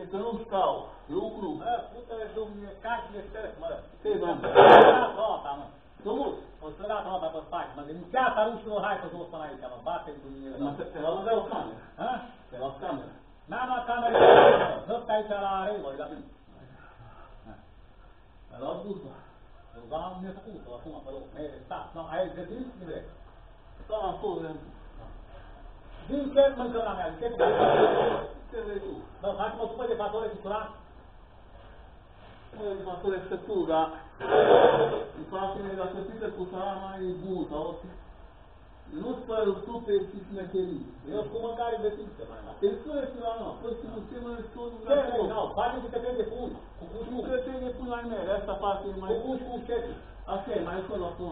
că nu stau, lucru. Mă, pută-i dumne, cașile stăți, mă. Ce, doamne? O să la rota, mă. Frumos. O să la rota pe spate, mă. Din ceasa rușilor, hai pe jos până aici, mă. Bate-mi cu mine. Te la avea o cameră. Hă? Te la cameră. N-am la cameră, hăpte aici la Arevă, la mine. L-au dus, bă. Doamne, mi-a făcut-o, acum, pe loc, mere, stat. Nu, ai găsit? Nu vrei. Da, am fost, Din ce mâncăm la mea? ce vrei tu? Bă, faci-mă supă de fasole cu surat? Măi, fasole sătul, dar îmi place mie, dacă pică cu sara mai bun, sau nu-ți pără supe și smecherii. Eu cu mâncare găsită mai mult. Te spune și la noi, păi și nu ce mănânci tot, Ce vrei, nu, faci ce te de pui, cu nu cușcu. că te ne pui la mele, asta face mai... Cu cușcu, ce Așa e, mai ușor la acum.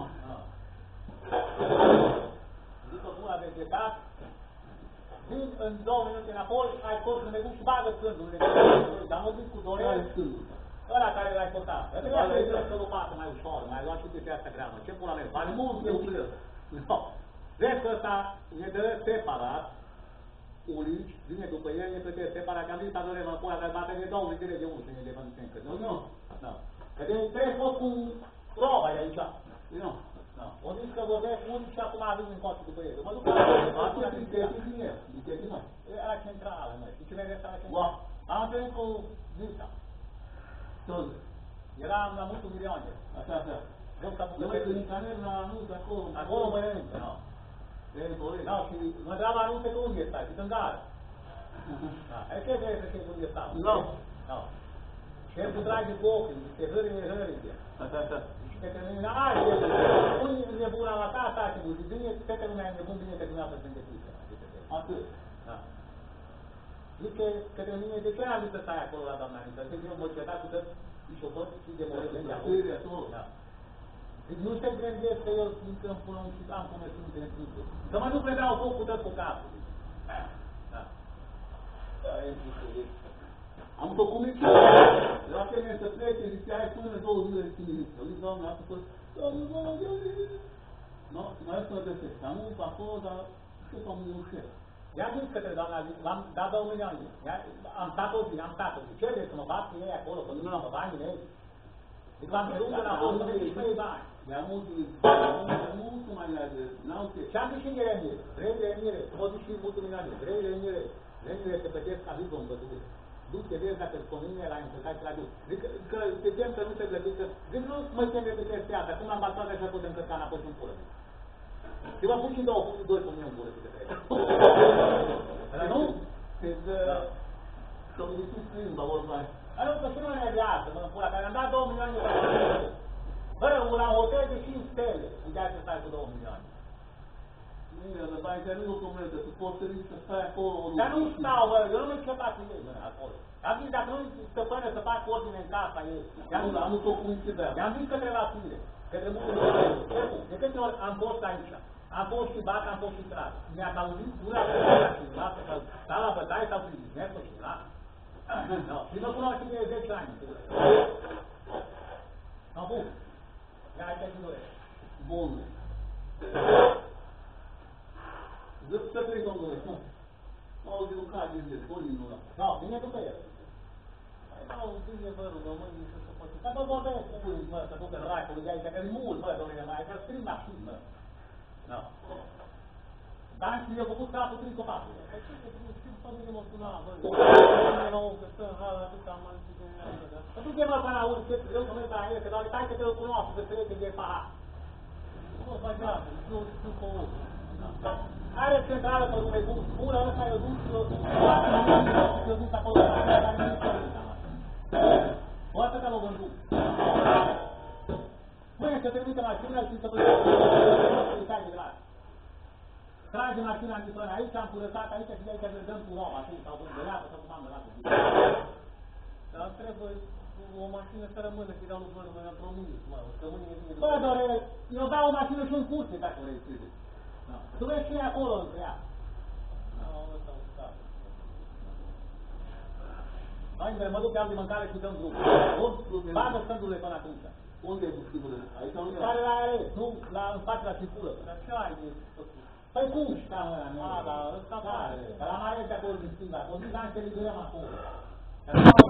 După cum a vegetat, vin în 2 minute înapoi, ai scos un leguc și bagă scândurile. Dar mă zic cu Care Dorel, scândul? ăla care l-ai făcut. Dar trebuia să-i dăm că lopată mai ușor, mai luat și pe asta greamă. Ce pula mea? Vale mult eu cu el. Vezi că ăsta ne dă separat, ulici, vine după el, ne plătește separat, că am zis, Dorel, mă pula, dar bate de 2 zile de unul și ne le mănâncă încă. Nu. Că trebuie fost cu roba de aici. Nu. O zis că vorbesc unic și acum avem în coață după el. Mă duc Asta e din el. la centrală, mă. Știi ce mi-ai zis la centrală? Am întâlnit cu Zilta. Tot. Eram la multul milioane. Așa. Zilta Nu mai când incanel la anunț acolo. Acolo mănâncă, nu. Da, și mă întreabă anunțe că unde stai, și în gară. E ce vrei să știi unde stau? Nu. Șeful trage cu ochii, te hărâie. Așa. Că te mine, unii nebuna la ta, taci, bine, că te lumea e nebun, bine că dumneavoastră sunt depuse. Atât. Zice către mine, de ce n-am zis să stai acolo la doamna Anită? Zice, eu mă certat cu tăți șofări și de mără de acolo. Zic, nu se gândesc că eu sunt în până și am până și nu te înținute. Să mă duc le dau foc cu tăți cu capul. Am făcut mici. La tine să plece, zice, ai până 2 zile de tine. Eu zic, doamne, asta fost, nu, mai să mă găsesc. Am unul pe acolo, dar știu că am un șef. I-am zis către doamna, l-am dat 2 milioane. Am stat-o zi. Ce vrei să mă bat cu ei acolo, că nu mă bani ei? Zic, l-am cerut până acolo, să vezi 3 bani. Mi-am mult mai de n-au ce. Și am zis și în Ieremire, vrei Ieremire, să mă duc și multul milioane, vrei Ieremire, se plătesc ca zi domnul bătăie. Du-te, vezi dacă îți convine la încălcat și la duc. Zic că te tem că nu se plătește. Zic, nu mă tem de chestia asta, cum am batat așa pot încărca înapoi și în pulă. Și vă pun și 2 cu mine în pulă, câte trebuie. Nu? S-au găsit limba, vorba aia. Nu, că și nu ne viață, mă, în pula, care am dat 2 milioane de euro. Bă, la hotel de 5 stele, puteai să stai cu 2 milioane. Mine, dar bani care nu comună, tu poți să stai acolo. Dar nu stau, bă, eu nu mă începat cu ei, bă, acolo. Am zis, dacă nu stăpână să fac ordine în casa ei. Am nu făcut nici de I-am zis către la tine, către multul de câte ori am fost aici, am fost și bac, am fost și tras. Mi-a auzit una pe ăla și lasă că stau la bătaie sau prin biznesul și lasă. Și mă cunoaște de 10 ani. Am bun. Ia aici și doresc. Bun. Zic să trec, domnule, nu. M-au auzit un caz de zi, Colin ăla. Nu, vine după el. Nu, vine vărul, românii să se poate. Dar bă, vorbesc cu unii, mă, să ducă în racul de aici, că e mult, mă, domnule, mai că scrie mașini, mă. Nu. Dar și eu făcut capul prin copacul. Păi ce să știu, pe mine mă suna, bă. Mine mă că stă în hala, atâta am zis de mine. Păi tu chemă până la urmă, eu să merg la el, că doar stai că te-l cunoaște, că trece de pahar. Nu, bă, da, nu știu pe urmă. Are centrală pe lume, cum spune, ăsta eu duc și eu duc acolo, care nu știu o atât am o vândut. Mâine să trimite mașina și să plătește de glas. Trage mașina antipână aici, am curățat aici și de aici ne dăm cu roba, sau vândăleapă, sau cum am dălat. Dar trebuie o mașină să rămână, că dau lucruri, mi-am promis, mă, că mâine e bine. Bă, Dorele, eu dau o mașină și un curse, dacă vrei să zici. Tu vezi ce e acolo între ea. Hai, mă duc pe alt de mâncare și dăm drum. Bagă stândurile până atunci. Unde e buștiburile? Aici nu e? Care la ele? Nu, în spate la circulă. Dar ce ai de făcut? Păi cum știa ăla? A, dar ăsta care? La mare de acolo din stânga. O zic, hai să le grăm acolo. Acum